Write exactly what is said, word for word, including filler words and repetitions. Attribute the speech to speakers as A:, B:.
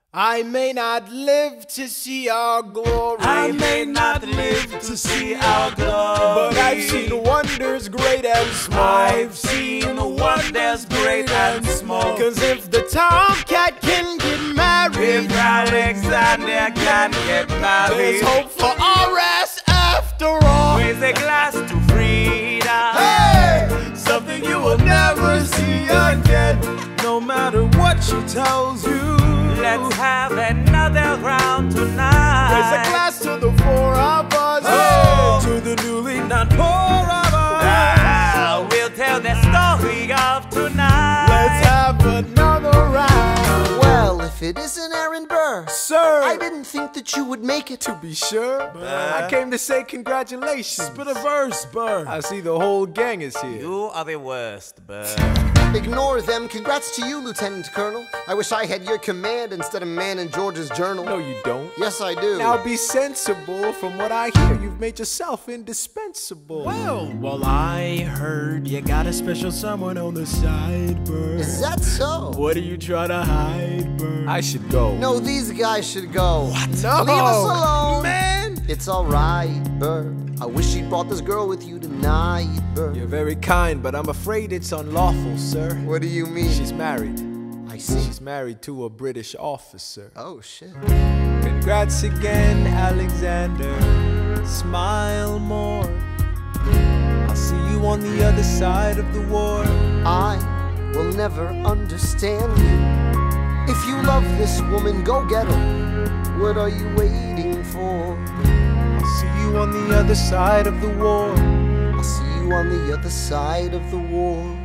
A: I may not live to see our glory.
B: I may not live to see our glory,
A: but I've seen wonders great and small.
B: I've seen wonders great and small.
A: Cause if the tomcat can get married,
B: if Alexander can get married,
A: there's hope for our ass after all.
B: Raise a glass to freedom.
A: Hey!
B: Something you will never see again. No matter what she tells you, let's have another round tonight.
A: Raise a glass to the four of us.
B: Oh, hey! To the newly not poor of us. Ah, we'll tell the story of tonight.
A: Let's have another round.
C: Well, if it isn't Aaron Burr,
A: sir,
C: I didn't think that you would make it.
A: To be sure, Burr. I came to say congratulations.
B: Spit a verse, Burr.
A: I see the whole gang is here.
B: You are the worst, Burr.
C: Ignore them. Congrats to you, Lieutenant Colonel. I wish I had your command instead of man in George's journal.
A: No, you don't.
C: Yes, I do.
A: Now be sensible. From what I hear, you've made yourself indispensable.
D: Well, well, I heard you got a special someone on the side, Burr.
C: Is that so?
D: What are you trying to hide, Burr?
A: I should go.
C: No, these guys should go.
A: What? No.
C: Leave us alone.
A: Man.
C: It's alright, Burr. I wish you'd brought this girl with you tonight, Burr.
A: You're very kind, but I'm afraid it's unlawful, sir.
C: What do you mean?
A: She's married.
C: I see.
A: She's married to a British officer.
C: Oh, shit.
A: Congrats again, Alexander. Smile more. I'll see you on the other side of the war.
C: I will never understand you. If you love this woman, go get her. What are you waiting for?
A: I'll see you on the other side of the war.
C: I'll see you on the other side of the war.